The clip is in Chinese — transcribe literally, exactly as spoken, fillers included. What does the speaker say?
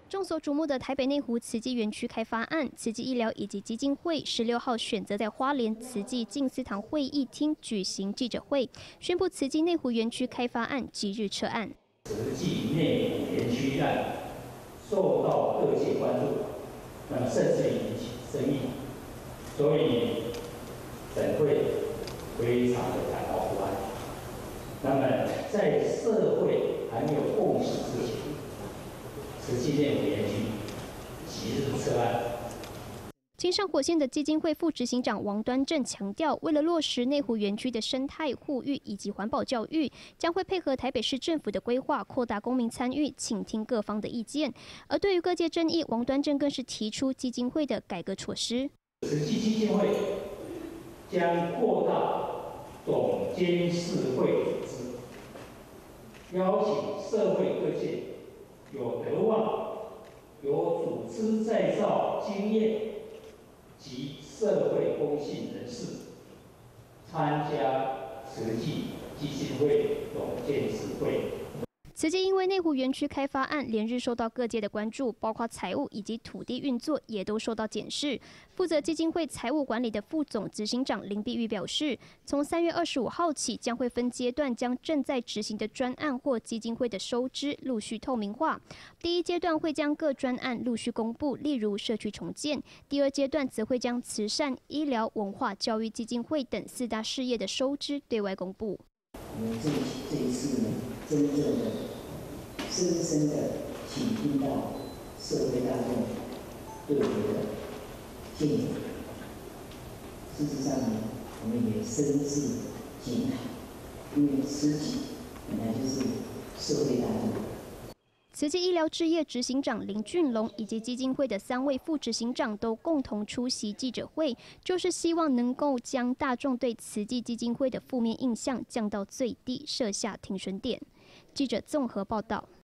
众所瞩目的台北内湖慈济园区开发案，慈济医疗以及基金会十六号选择在花莲慈济静思堂会议厅举行记者会，宣布慈济内湖园区开发案即日撤案。 慈济内湖园区案受到各界关注，那么甚至引起争议，所以本会非常的感到不安。那么在社会还没有共识之前，慈济内湖园区即日撤案。 亲上火线的基金会副执行长王端正强调，为了落实内湖园区的生态护育以及环保教育，将会配合台北市政府的规划，扩大公民参与，倾听各方的意见。而对于各界争议，王端正更是提出基金会的改革措施。 慈济基金会将扩大总监事会组织，邀请社会各界有德望、有组织再造经验及社会公信人士参加慈济基金会总监事会。 慈济因为内湖园区开发案连日受到各界的关注，包括财务以及土地运作也都受到检视。负责基金会财务管理的副总执行长林碧玉表示，从三月二十五号起，将会分阶段将正在执行的专案或基金会的收支陆续透明化。第一阶段会将各专案陆续公布，例如社区重建；第二阶段则会将慈善、医疗、文化、教育基金会等四大事业的收支对外公布。 我们这这一次呢，真正的、深深的倾听到社会大众对我们的建议。事实上呢，我们也深自检讨，因为慈济本来就是社会大众。 慈济医疗置业执行长林俊龙以及基金会的三位副执行长都共同出席记者会，就是希望能够将大众对慈济基金会的负面印象降到最低，设下停损点。记者综合报道。